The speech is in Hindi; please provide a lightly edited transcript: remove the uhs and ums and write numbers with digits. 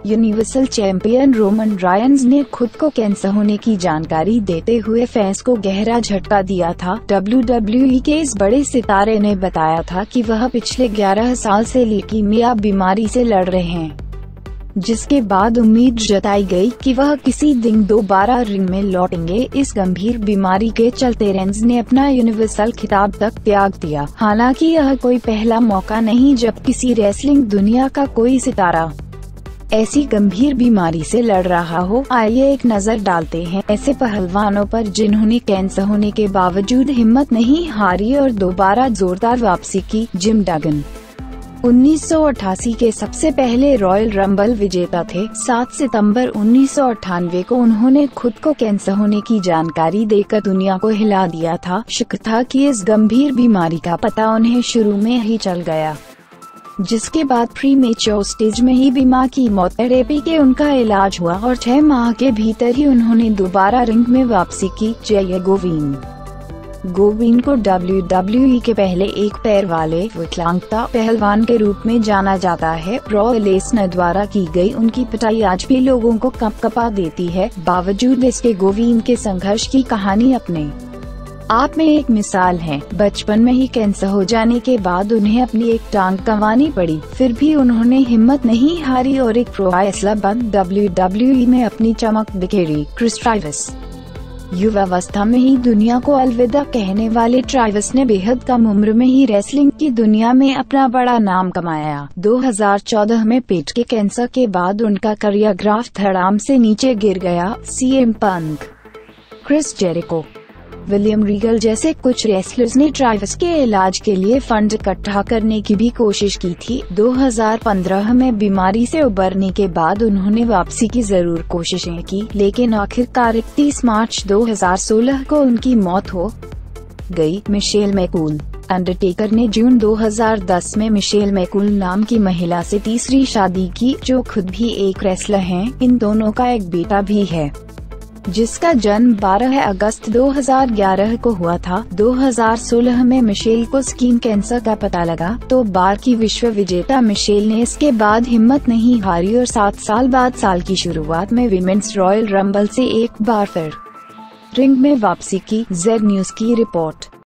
यूनिवर्सल चैंपियन रोमन रायंस ने खुद को कैंसर होने की जानकारी देते हुए फैंस को गहरा झटका दिया था। WWE के इस बड़े सितारे ने बताया था कि वह पिछले 11 साल से ल्यूकीमिया बीमारी से लड़ रहे हैं, जिसके बाद उम्मीद जताई गई कि वह किसी दिन दोबारा रिंग में लौटेंगे। इस गंभीर बीमारी के चलते रेंस ने अपना यूनिवर्सल खिताब तक त्याग दिया। हालांकि यह कोई पहला मौका नहीं जब किसी रेसलिंग दुनिया का कोई सितारा ऐसी गंभीर बीमारी से लड़ रहा हो। आइए एक नजर डालते हैं ऐसे पहलवानों पर जिन्होंने कैंसर होने के बावजूद हिम्मत नहीं हारी और दोबारा जोरदार वापसी की। जिम डगन 1988 के सबसे पहले रॉयल रंबल विजेता थे। 7 सितंबर 1998 को उन्होंने खुद को कैंसर होने की जानकारी देकर दुनिया को हिला दिया था। शक था कि इस गंभीर बीमारी का पता उन्हें शुरू में ही चल गया, जिसके बाद प्री-मैच्योर स्टेज में ही बीमा की चीमोथेरेपी के उनका इलाज हुआ और 6 माह के भीतर ही उन्होंने दोबारा रिंग में वापसी की। जय गोविंद को WWE के पहले एक पैर वाले विकलांगता पहलवान के रूप में जाना जाता है। ब्रॉक लेसनर द्वारा की गई उनकी पिटाई आज भी लोगों को कंपकपा देती है। बावजूद इसके गोविंद के संघर्ष की कहानी अपने आप में एक मिसाल है। बचपन में ही कैंसर हो जाने के बाद उन्हें अपनी एक टांग गंवानी पड़ी, फिर भी उन्होंने हिम्मत नहीं हारी और एक प्रो रेसलर बन WWE में अपनी चमक बिखेरी। क्रिस ट्राइवस युवावस्था में ही दुनिया को अलविदा कहने वाले ट्राइवस ने बेहद कम उम्र में ही रेसलिंग की दुनिया में अपना बड़ा नाम कमाया। 2014 में पेट के कैंसर के बाद उनका करियर ग्राफ धड़ाम से नीचे गिर गया। CM Punk, Chris Jericho, William Regal जैसे कुछ रेसलर्स ने ट्राइवस के इलाज के लिए फंड इकट्ठा करने की भी कोशिश की थी। 2015 में बीमारी से उबरने के बाद उन्होंने वापसी की जरूर कोशिशें की, लेकिन आखिरकार 31 मार्च 2016 को उनकी मौत हो गई। मिशेल मैकूल अंडरटेकर ने जून 2010 में मिशेल मैकूल नाम की महिला से तीसरी शादी की, जो खुद भी एक रेसलर हैं। इन दोनों का एक बेटा भी है, जिसका जन्म 12 अगस्त 2011 को हुआ था। 2016 में मिशेल को स्किन कैंसर का पता लगा, तो बार की विश्व विजेता मिशेल ने इसके बाद हिम्मत नहीं हारी और 7 साल बाद साल की शुरुआत में विमेंस रॉयल रंबल से एक बार फिर रिंग में वापसी की। Z न्यूज की रिपोर्ट।